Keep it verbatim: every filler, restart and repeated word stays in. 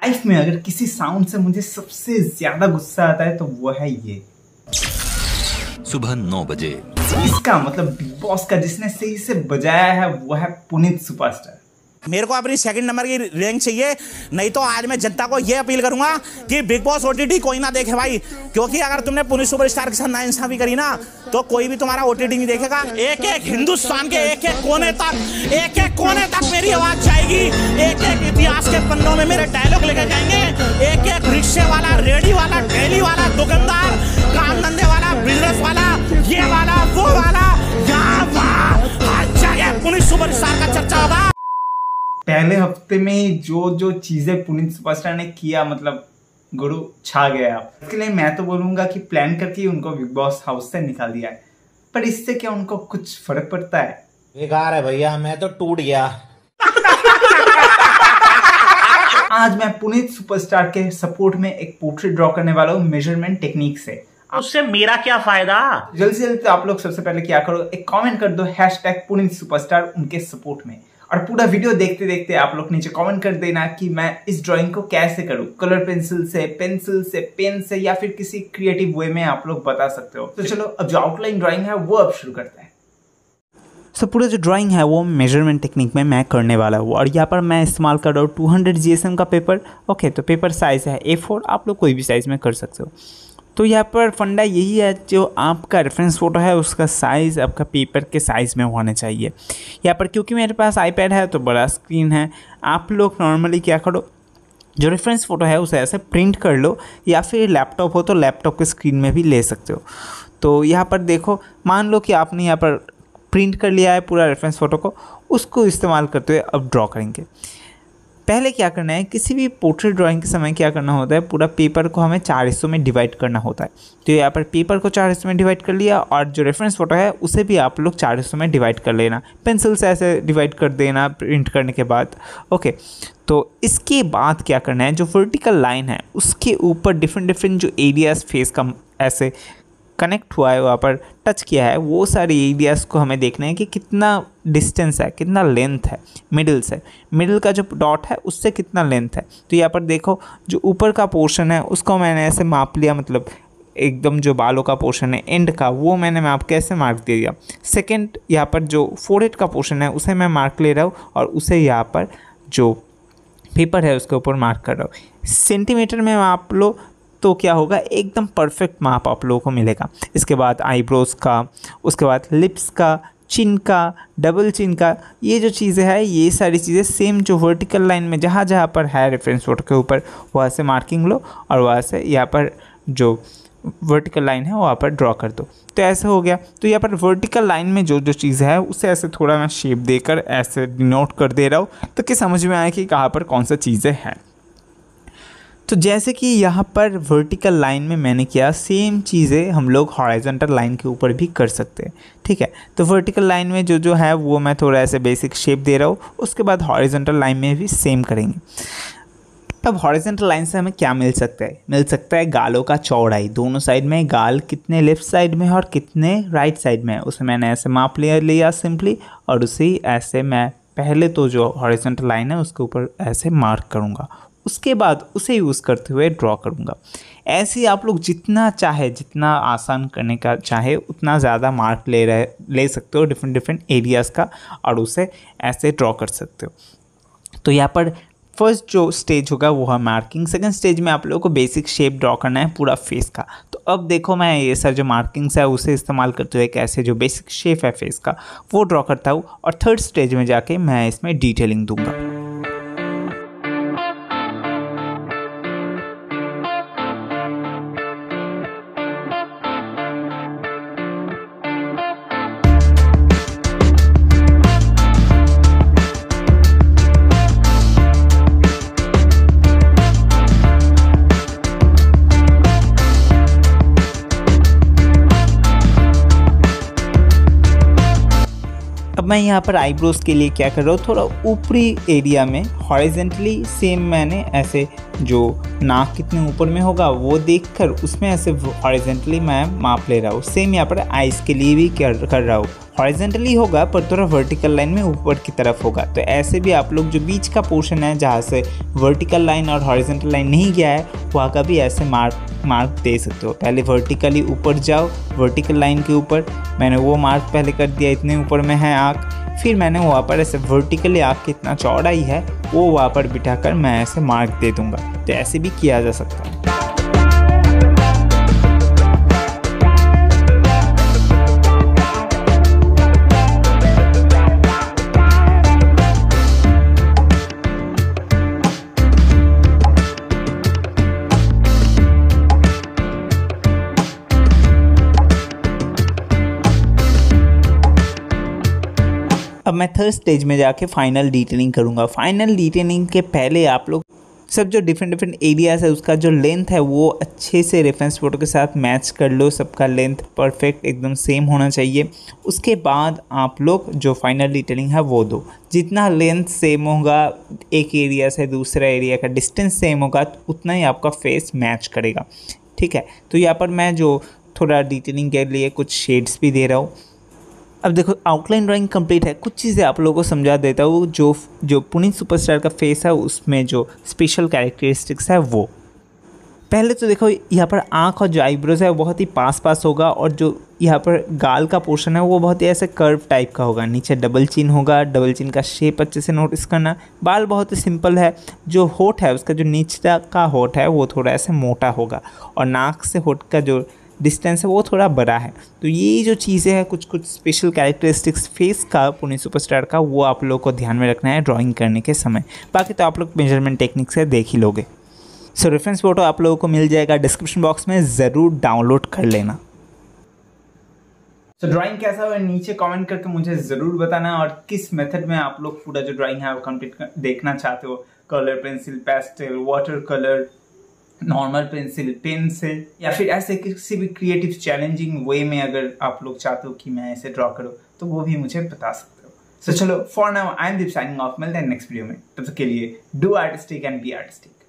Life में अगर किसी साउंड से मुझे सबसे ज्यादा गुस्सा आता है तो वो है ये। सुबह नौ बजे इसका मतलब बिग बॉस का जिसने सही से बजाया है वो है पुनीत सुपरस्टार। मेरे को अपनी सेकंड नंबर की रैंक चाहिए, नहीं तो आज मैं जनता को यह अपील करूंगा कि बिग बॉस ओटीटी कोई ना देखे भाई, क्योंकि अगर तुमने पुनीत सुपरस्टार के साथ नाइंसाफी करी ना तो कोई भी तुम्हारा ओटीटी नहीं देखेगा। एक एक हिंदुस्तान के एक एक कोने तक एक एक कोने तक मेरी आवाज जाएगी, एक एक इतिहास के पन्नों में मेरे डायलॉग लेके जाएंगे। एक एक रिक्शे वाला, रेडी वाला, ठेली वाला, दुकानदार, काम धंधे वाला, बिजनेस वाला, ये वाला वो वाला, यहाँ वहाँ हर जगह पुनीत सुपरस्टार का चर्चा होगा। पहले हफ्ते में जो जो चीजें पुनीत सुपरस्टार ने किया मतलब गुरु छा गया। इसके लिए मैं तो बोलूंगा कि प्लान करके उनको बिग बॉस हाउस से निकाल दिया है, पर इससे क्या उनको कुछ फर्क पड़ता है? बेकार है भैया, मैं तो टूट गया। आज मैं पुनीत सुपरस्टार के सपोर्ट में एक पोर्ट्रेट ड्रॉ करने वाला हूँ मेजरमेंट टेक्निक से। उससे मेरा क्या फायदा? जल्दी से जल्दी आप लोग सबसे पहले क्या करो, एक कमेंट कर दो हैशटैग पुनीत सुपरस्टार उनके सपोर्ट में, और पूरा वीडियो देखते देखते आप लोग नीचे कमेंट कर देना कि मैं इस ड्राइंग को कैसे करूं, कलर पेंसिल से, पेंसिल से, पेन से, या फिर किसी क्रिएटिव वे में आप लोग बता सकते हो। तो चलो अब जो आउटलाइन ड्राइंग है वो अब शुरू करते हैं। सो so, पूरा जो ड्राइंग है वो मेजरमेंट टेक्निक में मैं करने वाला हूँ, और यहाँ पर मैं इस्तेमाल कर रहा हूँ two hundred G S M का पेपर। ओके, तो पेपर साइज़ है ए फोर, आप लोग कोई भी साइज़ में कर सकते हो। तो यहाँ पर फंडा यही है, जो आपका रेफरेंस फ़ोटो है उसका साइज़ आपका पेपर के साइज़ में होना चाहिए। यहाँ पर क्योंकि मेरे पास आईपैड है तो बड़ा स्क्रीन है, आप लोग नॉर्मली क्या करो, जो रेफरेंस फ़ोटो है उसे ऐसे प्रिंट कर लो, या फिर लैपटॉप हो तो लैपटॉप के स्क्रीन में भी ले सकते हो। तो यहाँ पर देखो, मान लो कि आपने यहाँ पर प्रिंट कर लिया है पूरा रेफरेंस फ़ोटो को, उसको इस्तेमाल करते हुए अब ड्रॉ करेंगे। पहले क्या करना है, किसी भी पोर्ट्रेट ड्राइंग के समय क्या करना होता है, पूरा पेपर को हमें चार हिस्सों में डिवाइड करना होता है। तो यहाँ पर पेपर को चार हिस्सों में डिवाइड कर लिया, और जो रेफरेंस फ़ोटो है उसे भी आप लोग चार हिस्सों में डिवाइड कर लेना, पेंसिल से ऐसे डिवाइड कर देना प्रिंट करने के बाद। ओके, तो इसके बाद क्या करना है, जो वर्टिकल लाइन है उसके ऊपर डिफरेंट डिफरेंट जो एरियाज फेस का ऐसे कनेक्ट हुआ है, वहाँ पर टच किया है, वो सारे एरियाज़ को हमें देखना है कि कितना डिस्टेंस है, कितना लेंथ है मिडिल से, मिडिल का जो डॉट है उससे कितना लेंथ है। तो यहाँ पर देखो, जो ऊपर का पोर्शन है उसको मैंने ऐसे माप लिया, मतलब एकदम जो बालों का पोर्शन है एंड का, वो मैंने माप के ऐसे मार्क दे दिया। सेकेंड, यहाँ पर जो फोरहेड का पोर्शन है उसे मैं मार्क ले रहा हूँ, और उसे यहाँ पर जो पेपर है उसके ऊपर मार्क कर रहा हूँ। सेंटीमीटर में माप लो तो क्या होगा, एकदम परफेक्ट माप आप लोगों को मिलेगा। इसके बाद आईब्रोज का, उसके बाद लिप्स का, चिन का, डबल चिन का, ये जो चीज़ें हैं ये सारी चीज़ें सेम जो वर्टिकल लाइन में जहाँ जहाँ पर है रेफरेंस फोटो के ऊपर वहाँ से मार्किंग लो, और वहाँ से यहाँ पर जो वर्टिकल लाइन है वहाँ पर ड्रॉ कर दो। तो ऐसे हो गया। तो यहाँ पर वर्टिकल लाइन में जो जो चीज़ है उसे ऐसे थोड़ा मैं शेप देकर ऐसे डिनोट कर दे रहा हूँ, तो कि समझ में आए कि कहाँ पर कौन सा चीज़ें हैं। तो जैसे कि यहाँ पर वर्टिकल लाइन में मैंने किया, सेम चीज़ें हम लोग हॉरिजॉन्टल लाइन के ऊपर भी कर सकते हैं। ठीक है, तो वर्टिकल लाइन में जो जो है वो मैं थोड़ा ऐसे बेसिक शेप दे रहा हूँ, उसके बाद हॉरिजॉन्टल लाइन में भी सेम करेंगे। तब हॉरिजॉन्टल लाइन से हमें क्या मिल सकता है, मिल सकता है गालों का चौड़ाई, दोनों साइड में गाल कितने लेफ्ट साइड में है और कितने राइट साइड में है, उसे मैंने ऐसे माप लिया लिया सिंपली, और उसे ऐसे मैं पहले तो जो हॉरिजॉन्टल लाइन है उसके ऊपर ऐसे मार्क करूँगा, उसके बाद उसे यूज़ करते हुए ड्रॉ करूँगा। ऐसे आप लोग जितना चाहे, जितना आसान करने का चाहे उतना ज़्यादा मार्क ले रहे ले सकते हो डिफरेंट डिफरेंट एरियाज़ का, और उसे ऐसे ड्रॉ कर सकते हो। तो यहाँ पर फर्स्ट जो स्टेज होगा वो है मार्किंग। सेकंड स्टेज में आप लोगों को बेसिक शेप ड्रॉ करना है पूरा फेस का। तो अब देखो, मैं ये सर जो मार्किंग्स है उसे इस्तेमाल करते हुए कैसे जो बेसिक शेप है फेस का वो ड्रॉ करता हूँ, और थर्ड स्टेज में जाके मैं इसमें डिटेलिंग दूंगा। अब मैं यहाँ पर आईब्रोज के लिए क्या कर रहा हूँ, थोड़ा ऊपरी एरिया में हॉरिजेंटली सेम मैंने ऐसे जो नाक कितने ऊपर में होगा वो देखकर उसमें ऐसे हॉरिजेंटली मैं माप ले रहा हूँ। सेम यहाँ पर आइज़ के लिए भी कर कर रहा हूँ, हॉरिजेंटली होगा पर थोड़ा वर्टिकल लाइन में ऊपर की तरफ होगा। तो ऐसे भी आप लोग जो बीच का पोर्शन है जहाँ से वर्टिकल लाइन और हॉरिजेंटल लाइन नहीं गया है वहाँ का भी ऐसे मार्क मार्क दे सकते हो। पहले वर्टिकली ऊपर जाओ, वर्टिकल लाइन के ऊपर मैंने वो मार्क पहले कर दिया, इतने ऊपर में है आँख। फिर मैंने वहाँ पर ऐसे वर्टिकली आँख कितना चौड़ाई है वो वहाँ पर बिठाकर मैं ऐसे मार्क दे दूँगा। तो ऐसे भी किया जा सकता है। अब मैं थर्ड स्टेज में जाके फाइनल डिटेलिंग करूँगा। फाइनल डिटेलिंग के पहले आप लोग सब जो डिफरेंट डिफरेंट एरियाज़ है उसका जो लेंथ है वो अच्छे से रेफरेंस फ़ोटो के साथ मैच कर लो। सबका लेंथ परफेक्ट एकदम सेम होना चाहिए। उसके बाद आप लोग जो फाइनल डिटेलिंग है वो दो। जितना लेंथ सेम होगा, एक एरिया से दूसरा एरिया का डिस्टेंस सेम होगा, तो उतना ही आपका फेस मैच करेगा। ठीक है, तो यहाँ पर मैं जो थोड़ा डिटेलिंग के लिए कुछ शेड्स भी दे रहा हूँ। अब देखो आउटलाइन ड्राइंग कंप्लीट है। कुछ चीज़ें आप लोगों को समझा देता हूँ। जो जो पुनीत सुपरस्टार का फेस है उसमें जो स्पेशल कैरेक्टरिस्टिक्स है वो पहले तो देखो यहाँ पर आँख और जो आईब्रोज है वो बहुत ही पास पास होगा, और जो यहाँ पर गाल का पोर्शन है वो बहुत ही ऐसे कर्व टाइप का होगा। नीचे डबल चिन होगा, डबल चिन का शेप अच्छे से नोटिस करना। बाल बहुत ही सिंपल है। जो होठ है उसका जो नीचे का होठ है वो थोड़ा ऐसे मोटा होगा, और नाक से होठ का जो डिस्टेंस है वो थोड़ा बड़ा है। तो ये जो चीज़ें हैं कुछ कुछ स्पेशल कैरेक्टरिस्टिक्स फेस का पुनीत सुपरस्टार का वो आप लोगों को ध्यान में रखना है ड्राइंग करने के समय। बाकी तो आप लोग मेजरमेंट टेक्निक से देख ही लोगे। सो रेफरेंस फ़ोटो आप लोगों को मिल जाएगा डिस्क्रिप्शन बॉक्स में, ज़रूर डाउनलोड कर लेना। तो ड्राइंग कैसा हुआ नीचे कमेंट करके मुझे ज़रूर बताना, और किस मेथड में आप लोग पूरा जो ड्राइंग है वो कंप्लीट देखना चाहते हो। Colour pencil, pastel, water colour, normal pencil, pen से, या फिर ऐसे किसी भी क्रिएटिव चैलेंजिंग वे में अगर आप लोग चाहते हो कि मैं ऐसे ड्रॉ करूँ तो वो भी मुझे बता सकते हो। सो so, चलो for now I am Deep signing off. मिलते हैं नेक्स्ट वीडियो में। तब तक के लिए do artistic and be artistic.